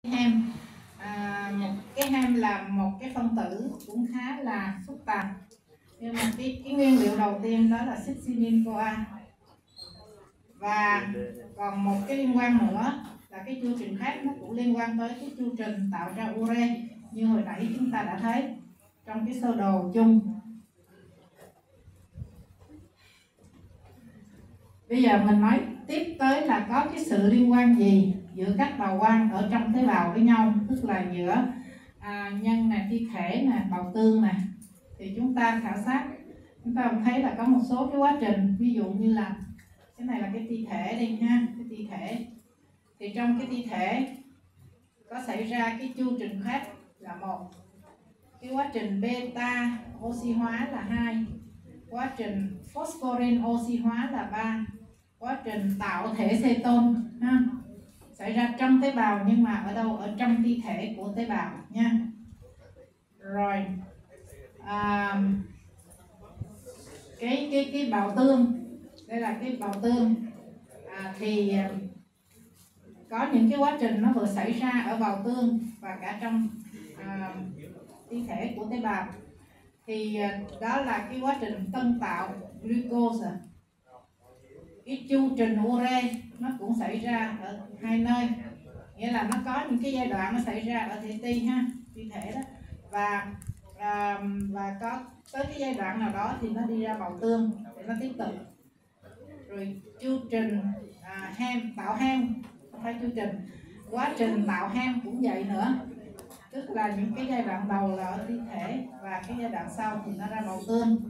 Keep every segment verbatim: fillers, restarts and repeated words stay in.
Hem à, một cái hem là một cái phân tử cũng khá là phức tạp, nhưng mà cái, cái nguyên liệu đầu tiên đó là succinyl CoA. Và còn một cái liên quan nữa là cái chu trình khác, nó cũng liên quan tới cái chu trình tạo ra ure như hồi nãy chúng ta đã thấy trong cái sơ đồ chung. Bây giờ mình nói tiếp tới là có cái sự liên quan gì giữa các bào quang ở trong tế bào với nhau, tức là giữa à, nhân nè, thi thể nè, bào tương nè. Thì chúng ta khảo sát, chúng ta thấy là có một số cái quá trình, ví dụ như là cái này là cái thi thể đi ha, cái thi thể. Thì trong cái thi thể có xảy ra cái chu trình khác là một, cái quá trình beta oxy hóa là hai, quá trình phosphorin oxy hóa là ba, quá trình tạo thể ceton ha, xảy ra trong tế bào, nhưng mà ở đâu? Ở trong thi thể của tế bào nha. Rồi à, cái cái cái bào tương, đây là cái bào tương à, thì có những cái quá trình nó vừa xảy ra ở bào tương và cả trong à, thi thể của tế bào. Thì đó là cái quá trình tân tạo glucose. Cái chu trình ure nó cũng xảy ra ở hai nơi, nghĩa là nó có những cái giai đoạn nó xảy ra ở thể ti ha, thi thể đó, và à, và có tới cái giai đoạn nào đó thì nó đi ra bào tương để nó tiếp tục. Rồi chu trình à, hem, tạo hem, không phải chu trình, quá trình tạo hem cũng vậy nữa, tức là những cái giai đoạn đầu là ở thi thể và cái giai đoạn sau thì nó ra bào tương.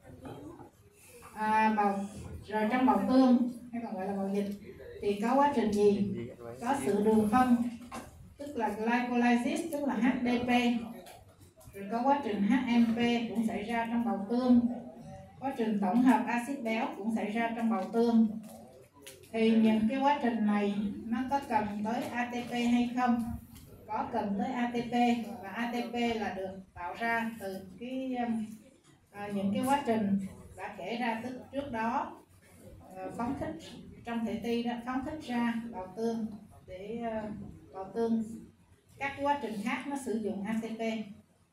À, bào rồi trong bào tương hay còn gọi là bào dịch thì có quá trình gì? Có sự đường phân, tức là glycolysis, tức là hát đê pê. Rồi có quá trình hát em pê cũng xảy ra trong bào tương. Quá trình tổng hợp axit béo cũng xảy ra trong bào tương. Thì những cái quá trình này nó có cần tới a tê pê hay không? Có cần tới a tê pê, và a tê pê là được tạo ra từ cái à, những cái quá trình đã kể ra tức trước đó, uh, phóng thích trong thể ti đó, phóng thích ra bào tương để uh, bào tương các quá trình khác nó sử dụng a tê pê.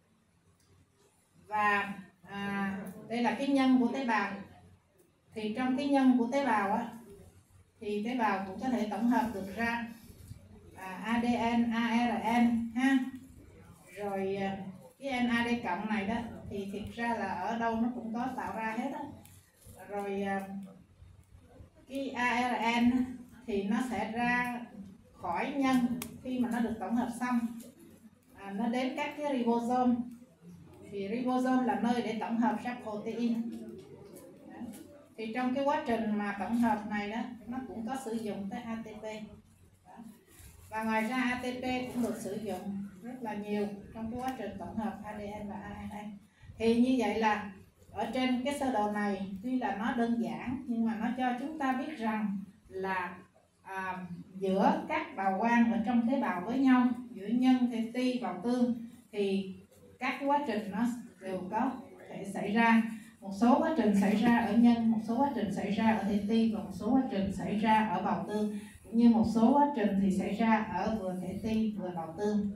Và à, đây là cái nhân của tế bào. Thì trong cái nhân của tế bào á, thì tế bào cũng có thể tổng hợp được ra à, a đê en, a rờ en ha. Rồi cái en a đê cộng này đó thì thực ra là ở đâu nó cũng có tạo ra hết á. Rồi cái a rờ en thì nó sẽ ra khỏi nhân khi mà nó được tổng hợp xong, à, nó đến các cái ribosome. Thì ribosome là nơi để tổng hợp ra protein. Đó. Thì trong cái quá trình mà tổng hợp này đó, nó cũng có sử dụng tới a tê pê. Đó. Và ngoài ra a tê pê cũng được sử dụng rất là nhiều trong cái quá trình tổng hợp a đê en và a rờ en. Thì như vậy là ở trên cái sơ đồ này tuy là nó đơn giản, nhưng mà nó cho chúng ta biết rằng là à, giữa các bào quang ở trong tế bào với nhau, giữa nhân, thể ti, bào tương, thì các cái quá trình nó đều có thể xảy ra. Một số quá trình xảy ra ở nhân, một số quá trình xảy ra ở thể ti, và một số quá trình xảy ra ở bào tương, cũng như một số quá trình thì xảy ra ở vừa thể ti vừa bào tương.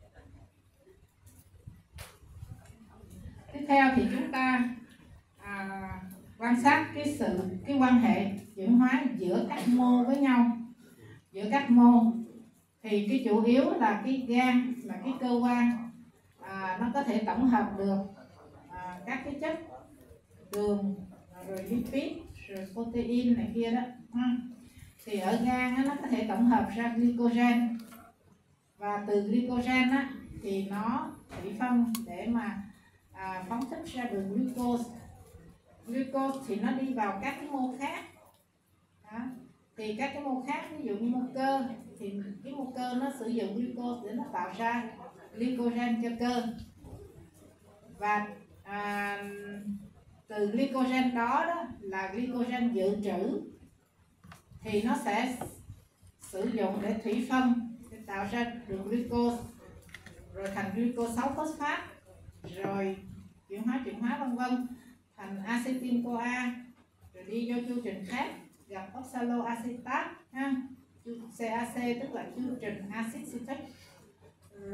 Tiếp theo thì chúng ta à, quan sát cái sự cái quan hệ chuyển hóa giữa các mô với nhau. Giữa các mô thì cái chủ yếu là cái gan, là cái cơ quan à, nó có thể tổng hợp được à, các cái chất đường, rồi lipid, rồi protein này kia đó ha. Thì ở gan á, nó có thể tổng hợp ra glycogen, và từ glycogen á, thì nó thủy phân để mà à, phóng thích ra đường glucose. Glucose thì nó đi vào các cái mô khác. Đó. Thì các cái mô khác, ví dụ như mô cơ, thì cái mô cơ nó sử dụng glucose để nó tạo ra glycogen cho cơ. Và à, từ glycogen đó, đó là glycogen dự trữ, thì nó sẽ sử dụng để thủy phân để tạo ra được glucose, rồi thành glucose sáu phosphate, rồi chuyển hóa chuyển hóa vân vân thành acetyl CoA, rồi đi vô chu trình khác gặp oxaloacetate ha, xê a xê, tức là chu trình axit citric.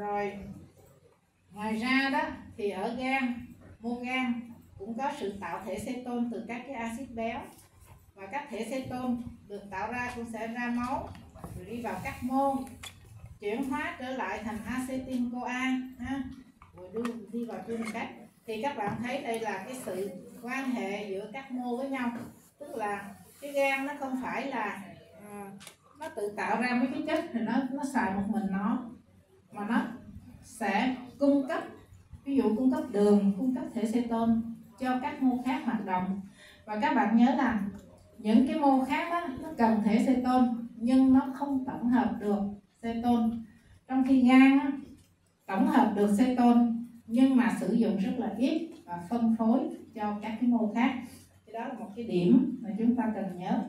Rồi ngoài ra đó thì ở gan, mô gan cũng có sự tạo thể cetone từ các cái axit béo, và các thể cetone được tạo ra cũng sẽ ra máu rồi đi vào các mô, chuyển hóa trở lại thành acetyl CoA ha, rồi đưa đi vào tim cách. Thì các bạn thấy đây là cái sự quan hệ giữa các mô với nhau, tức là cái gan nó không phải là uh, nó tự tạo ra mấy cái chất thì nó nó xài một mình nó, mà nó sẽ cung cấp, ví dụ cung cấp đường, cung cấp thể cetone cho các mô khác hoạt động. Và các bạn nhớ là những cái mô khác đó, nó cần thể cetone nhưng nó không tổng hợp được cetone, trong khi gan á, tổng hợp được cetone nhưng mà sử dụng rất là ít và phân phối cho các cái mô khác. Thì đó là một cái điểm mà chúng ta cần nhớ.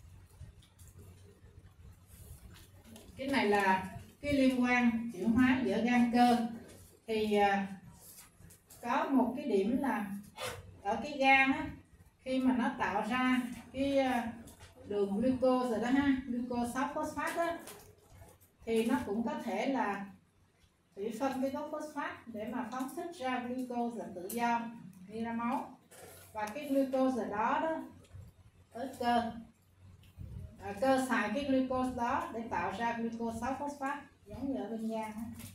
Cái này là cái liên quan chuyển hóa giữa gan cơ. Thì uh, có một cái điểm là ở cái gan á, khi mà nó tạo ra cái uh, đường glucose rồi đó ha, glucose sáu phosphate á, thì nó cũng có thể là thủy phân cái gốc phosphate để mà phóng thích ra glucose là tự do đi ra máu. Và cái glucose ở đó đó ở cơ, à, cơ xài cái glucose đó để tạo ra glucose sáu phosphate giống như ở bên gan.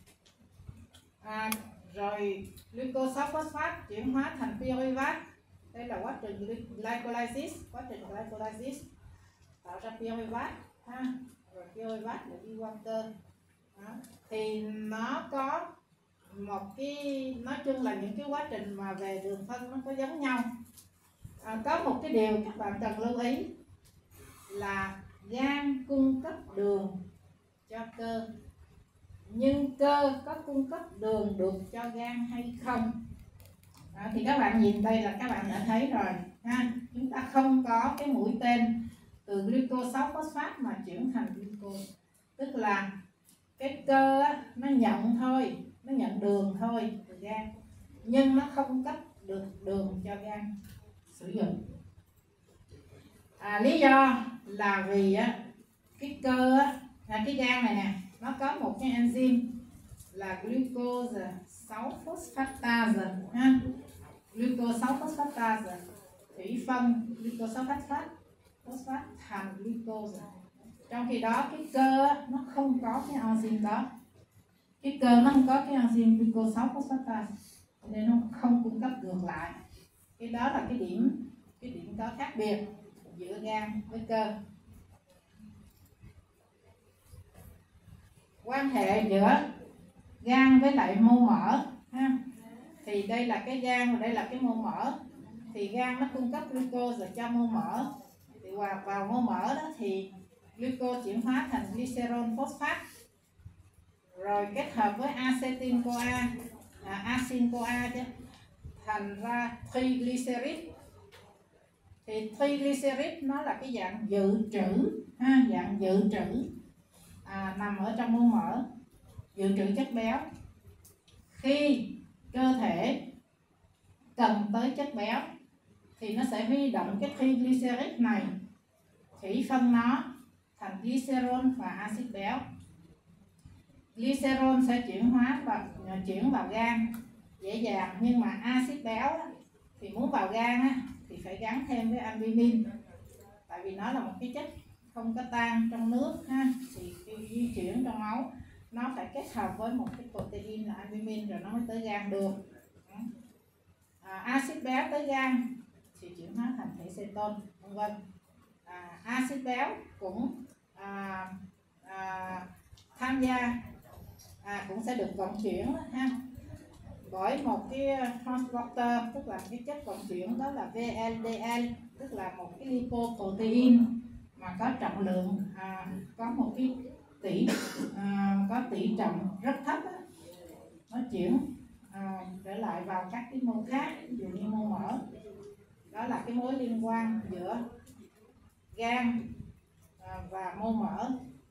À, rồi glucose sáu phosphate chuyển hóa thành pyruvate, đây là quá trình glycolysis, quá trình glycolysis tạo ra pyruvate ha, rồi pyruvate để đi qua cơ. Đó. Thì nó có một cái, nói chung là những cái quá trình mà về đường phân nó có giống nhau. À, có một cái điều các bạn cần lưu ý là gan cung cấp đường cho cơ, nhưng cơ có cung cấp đường được cho gan hay không? Đó, thì các bạn nhìn đây là các bạn đã thấy rồi ha, chúng ta không có cái mũi tên từ glucose sáu phosphate mà chuyển thành glucose, tức là cái cơ á, nó nhận thôi, nó nhận đường thôi từ gan, nhưng nó không cấp được đường cho gan sử dụng. À, lý do là vì á, cái cơ á, là cái gan này nè, nó có một cái enzyme là glucose sáu phosphatase ha, glucose sáu phosphatase, thủy phân glucose sáu phosphate phosphate thành glucose. Trong khi đó cái cơ á, nó không có cái enzyme đó, cái cơ nó không có cái enzyme glucose sáu phosphatase nên nó không cung cấp ngược lại. Cái đó là cái điểm cái điểm có khác biệt giữa gan với cơ. Quan hệ giữa gan với lại mô mỡ ha, thì đây là cái gan và đây là cái mô mỡ. Thì gan nó cung cấp glucose cho mô mỡ, thì vào, vào mô mỡ đó thì glucose chuyển hóa thành glycerol phosphate, rồi kết hợp với acetyl CoA, à, acin CoA chứ, thành ra triglycerid. Thì triglycerid nó là cái dạng dự trữ ha, dạng dự trữ à, nằm ở trong mô mỡ, dự trữ chất béo. Khi cơ thể cần tới chất béo thì nó sẽ huy động cái triglycerid này, thủy phân nó thành glycerol và axit béo. Glycerol sẽ chuyển hóa và chuyển vào gan dễ dàng, nhưng mà axit béo á, thì muốn vào gan á, thì phải gắn thêm với albumin, tại vì nó là một cái chất không có tan trong nước ha, thì khi di chuyển trong máu nó phải kết hợp với một cái protein là albumin rồi nó mới tới gan được. À, axit béo tới gan thì chuyển hóa thành thể cetone vân vân. À, axit béo cũng à, à, tham gia à, cũng sẽ được vận chuyển ha bởi một cái transporter, tức là cái chất vận chuyển đó là vê lờ đê lờ, tức là một cái lipoprotein mà có trọng lượng à, có một cái tỷ à, có tỷ trọng rất thấp á, nó chuyển à, trở lại vào các cái mô khác, ví dụ như mô mỡ. Đó là cái mối liên quan giữa gan à, và mô mỡ.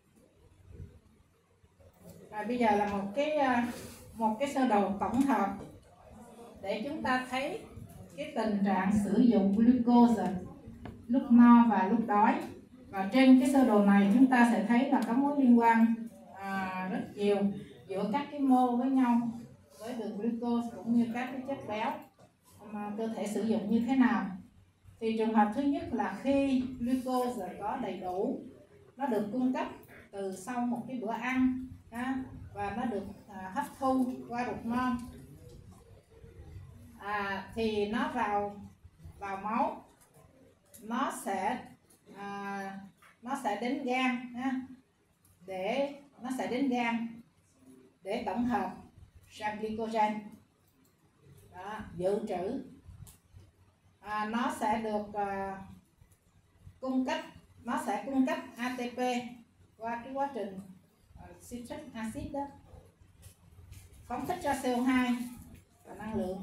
À, bây giờ là một cái một cái sơ đồ tổng hợp để chúng ta thấy cái tình trạng sử dụng glucose lúc no và lúc đói. Và trên cái sơ đồ này chúng ta sẽ thấy là có mối liên quan à, rất nhiều giữa các cái mô với nhau với đường glucose cũng như các cái chất béo mà cơ thể sử dụng như thế nào. Thì trường hợp thứ nhất là khi glucose có đầy đủ, nó được cung cấp từ sau một cái bữa ăn à, và nó được à, hấp thu qua ruột non, à, thì nó vào vào máu, nó sẽ à, nó sẽ đến gan à, để nó sẽ đến gan để tổng hợp sang glycogen. Đó, dự trữ. À, nó sẽ được à, cung cấp nó sẽ cung cấp a tê pê qua cái quá trình uh, citric acid đó, phóng thích ra xê o hai và năng lượng.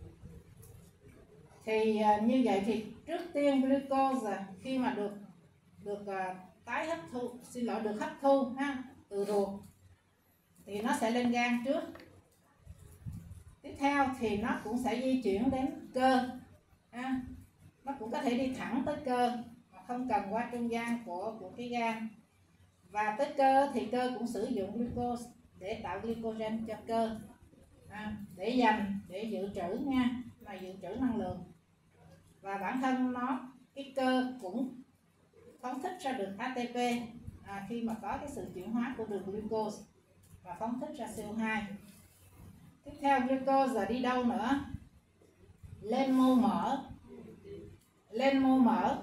Thì uh, như vậy thì trước tiên glucose khi mà được được uh, tái hấp thu xin lỗi được hấp thu ha, từ ruột thì nó sẽ lên gan trước. Tiếp theo thì nó cũng sẽ di chuyển đến cơ ha. Nó cũng có thể đi thẳng tới cơ mà không cần qua trung gian của của cái gan. Và tới cơ thì cơ cũng sử dụng glucose để tạo glycogen cho cơ à, để dành để dự trữ nha, là dự trữ năng lượng. Và bản thân nó, cái cơ cũng phóng thích ra được a tê pê à, khi mà có cái sự chuyển hóa của đường glucose và phóng thích ra xê o hai. Tiếp theo glucose là đi đâu nữa? Lên mô mỡ. Lên mô mỡ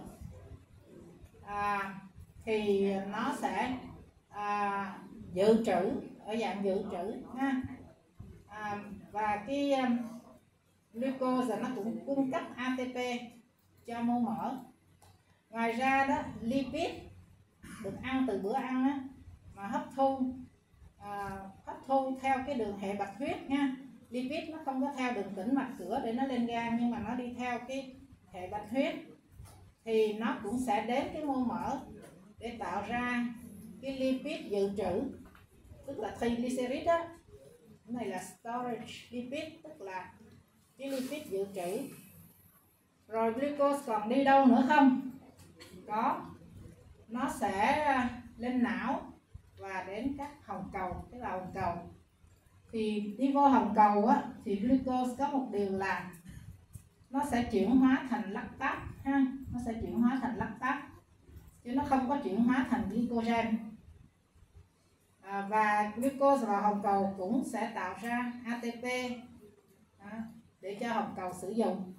à, thì nó sẽ à, dự trữ ở dạng dự trữ ha. À, và cái um, glucose nó cũng cung cấp a tê pê cho mô mỡ. Ngoài ra đó, lipid được ăn từ bữa ăn á, mà hấp thu à, hấp thu theo cái đường hệ bạch huyết nha. Lipid nó không có theo đường tĩnh mạch cửa để nó lên gan, nhưng mà nó đi theo cái hệ bạch huyết, thì nó cũng sẽ đến cái mô mỡ để tạo ra cái lipid dự trữ, tức là triglycerid đó. Cái này là storage lipid, tức là cái lipid dự trữ. Rồi glucose còn đi đâu nữa không? Có, nó sẽ lên não và đến các hồng cầu, cái là hồng cầu. Thì đi vô hồng cầu á, thì glucose có một điều là nó sẽ chuyển hóa thành lactate ha, nó sẽ chuyển hóa thành lactate chứ nó không có chuyển hóa thành glycogen. À, và glucose vào hồng cầu cũng sẽ tạo ra a tê pê à, để cho hồng cầu sử dụng.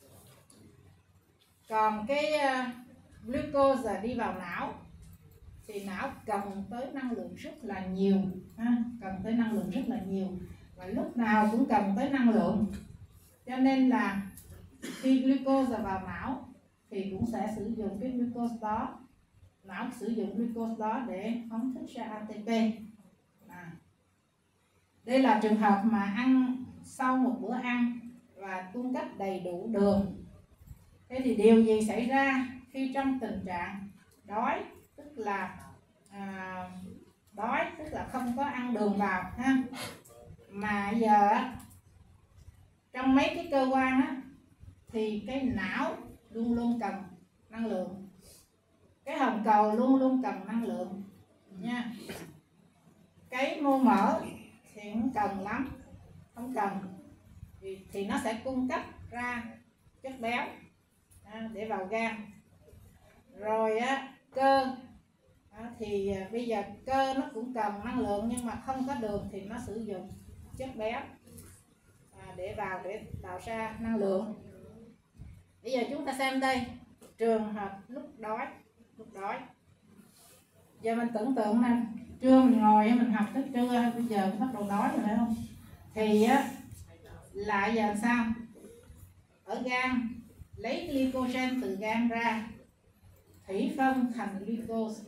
Còn cái uh, glucose đi vào não thì não cần tới năng lượng rất là nhiều ha, cần tới năng lượng rất là nhiều, và lúc nào cũng cần tới năng lượng, cho nên là khi glucose vào não thì cũng sẽ sử dụng cái glucose đó, não sử dụng glucose đó để phóng thích ra a tê pê. À, đây là trường hợp mà ăn sau một bữa ăn và cung cấp đầy đủ đường. Thế thì điều gì xảy ra khi trong tình trạng đói, tức là à, đói tức là không có ăn đường vào ha, mà giờ trong mấy cái cơ quan á, thì cái não luôn luôn cần năng lượng, cái hồng cầu luôn luôn cần năng lượng nha. Cái mô mỡ thì không cần lắm, không cần thì, thì nó sẽ cung cấp ra chất béo à, để vào gan. Rồi á, cơ à, thì à, bây giờ cơ nó cũng cần năng lượng, nhưng mà không có đường thì nó sử dụng chất béo à, để vào để tạo ra năng lượng. Bây giờ chúng ta xem đây, trường hợp lúc đói, lúc đói. Giờ mình tưởng tượng nè, trưa mình ngồi mình học tới trưa, bây giờ mình bắt đầu đói rồi phải không? Thì á, lại giờ làm sao? Ở gan lấy glycogen từ gan ra, thủy phân thành glucose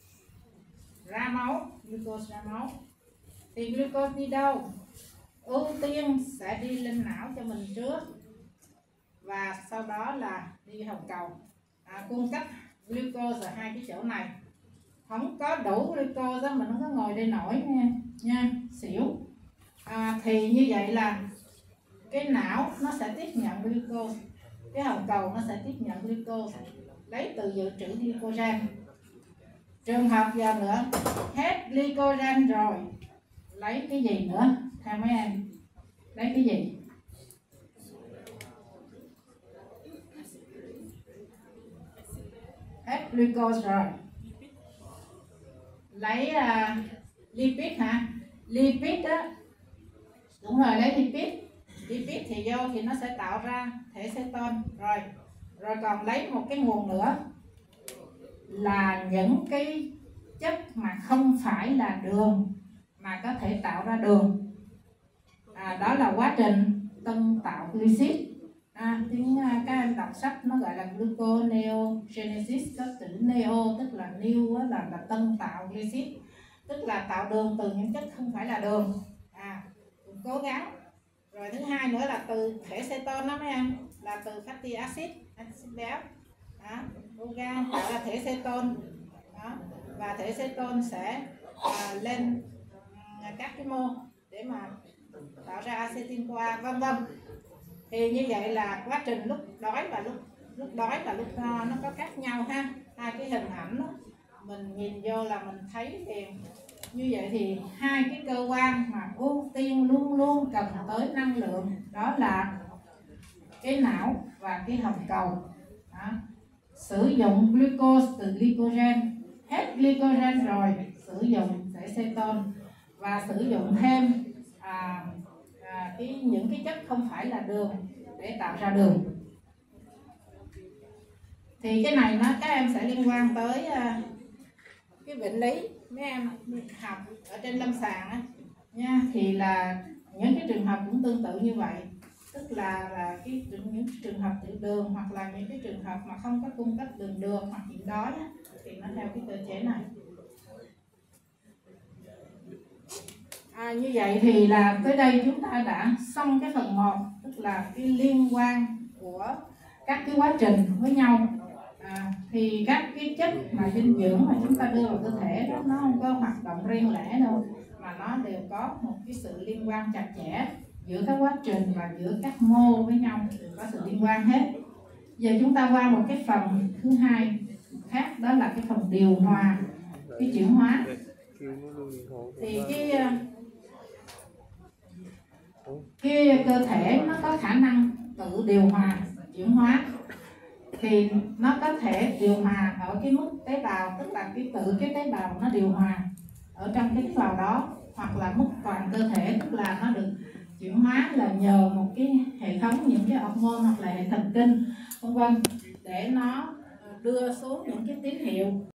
ra máu, glucose ra máu. Thì glucose đi đâu? Ưu tiên sẽ đi lên não cho mình trước, và sau đó là đi hồng cầu à, cung cấp glucose ở hai cái chỗ này. Không có đủ glucose đó, mình không có ngồi đây nổi nha, nha xỉu. À, thì như vậy là cái não nó sẽ tiếp nhận glucose, cái hồng cầu nó sẽ tiếp nhận glucose lấy từ dự trữ glycogen. Trường hợp giờ nữa hết glycogen rồi lấy cái gì nữa theo mấy em, lấy cái gì? Hết glucose rồi, lấy uh, lipid hả? Lipid đó, đúng rồi, lấy lipid. Lipid thì vô thì nó sẽ tạo ra thể ceton rồi. Rồi còn lấy một cái nguồn nữa là những cái chất mà không phải là đường mà có thể tạo ra đường. À, đó là quá trình tân tạo glycid. À, tiếng các em đọc sách nó gọi là gluconeogenesis, có chữ neo tức là new là, là tân tạo glycid, tức là tạo đường từ những chất không phải là đường. À, cố gắng. Rồi thứ hai nữa là từ thể ceton đó mấy em, là từ fatty acid, acid béo. Đó, cố gắng tạo ra thể ceton. Đó, và thể ceton sẽ à, lên à, các cái mô để mà tạo ra acetyl CoA vân vân. Thì như vậy là quá trình lúc đói và lúc lúc đói và lúc no nó có khác nhau ha. Hai cái hình ảnh đó, mình nhìn vô là mình thấy thì như vậy thì hai cái cơ quan mà ưu tiên luôn luôn cần tới năng lượng đó là cái não và cái hồng cầu. Đó. Sử dụng glucose từ glycogen, hết glycogen rồi sử dụng thể ceton và sử dụng thêm à, à, cái những cái chất không phải là đường để tạo ra đường. Thì cái này nó các em sẽ liên quan tới uh, cái bệnh lý mấy em học ở trên lâm sàng á nha, thì là những cái trường hợp cũng tương tự như vậy, tức là là cái những trường hợp tiểu đường hoặc là những cái trường hợp mà không có cung cấp đường được hoặc nhịn đói á, thì nó theo cái cơ chế này. À, như vậy thì là tới đây chúng ta đã xong cái phần một, tức là cái liên quan của các cái quá trình với nhau. À, thì các cái chất mà dinh dưỡng mà chúng ta đưa vào cơ thể đó nó không có hoạt động riêng lẻ đâu, mà nó đều có một cái sự liên quan chặt chẽ giữa các quá trình và giữa các mô với nhau, đều có sự liên quan hết. Giờ chúng ta qua một cái phần thứ hai khác, đó là cái phần điều hòa, cái chuyển hóa. Thì cái cái cơ thể nó có khả năng tự điều hòa, chuyển hóa, thì nó có thể điều hòa ở cái mức tế bào, tức là cái tự cái tế bào nó điều hòa ở trong cái tế bào đó, hoặc là mức toàn cơ thể, tức là nó được chuyển hóa là nhờ một cái hệ thống những cái hormone hoặc là hệ thần kinh vân vân để nó đưa xuống những cái tín hiệu